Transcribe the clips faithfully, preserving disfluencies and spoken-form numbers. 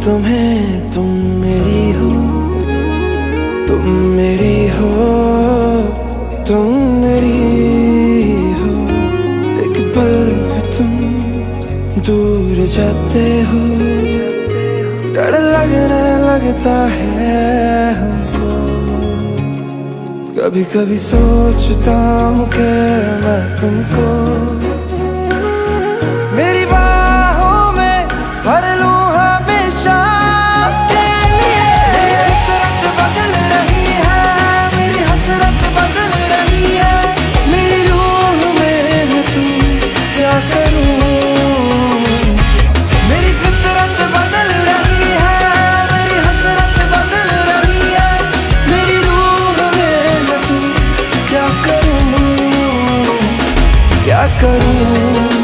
तुम्हें तुम मेरी हो, तुम मेरी हो, तुम मेरी हो। एक पल भी तुम दूर जाते हो, डर लगने लगता है हमको। कभी कभी सोचता हूँ कि मैं तुमको मेरी बाहों में भर लूं हमेशा के लिए। मेरी फितरत बदल रही है, मेरी हसरत बदल रही है, मेरी रूह में है तू, क्या करूं। मेरी फितरत बदल रही है, मेरी हसरत बदल रही है, मेरी रूह में है तू, क्या करूं, क्या करूं।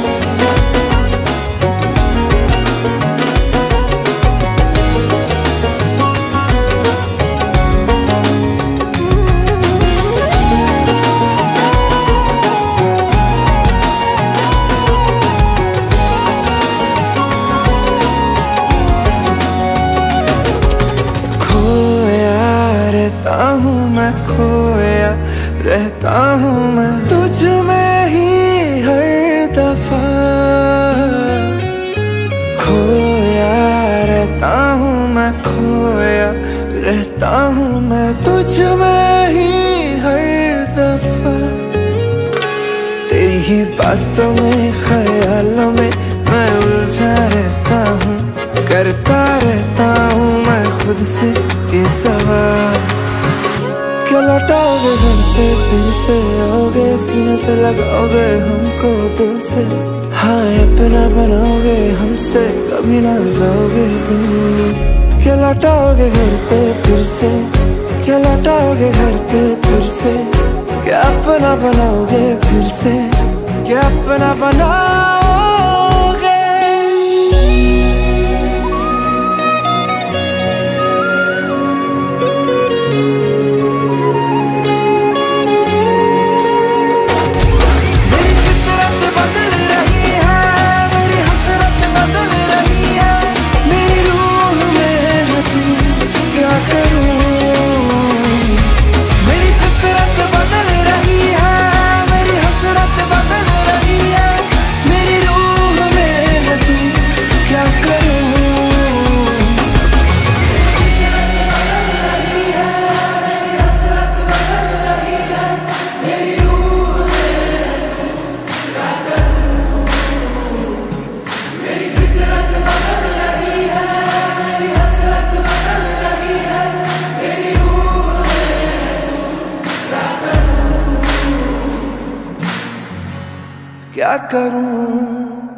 रहता हूँ मैं, खोया रहता हूँ मैं तुझ में ही हर दफा। खोया रहता हूँ मैं, खोया रहता हूँ मैं तुझ में ही हर दफा। तेरी ही बातों में, ख्यालों में मैं उलझा रहता हूँ, करता रहता हूँ मैं खुद से ये सवाल। क्या लौटाओगे घर पे फिर से, आओगे सीने से लगाओगे हमको दिल से, हाँ अपना बनाओगे हमसे, कभी ना जाओगे दूर। क्या लौटाओगे घर पे फिर से, क्या लौटाओगे घर पे फिर से, क्या अपना बनाओगे फिर से, क्या अपना बनाओगे। क्या करूं।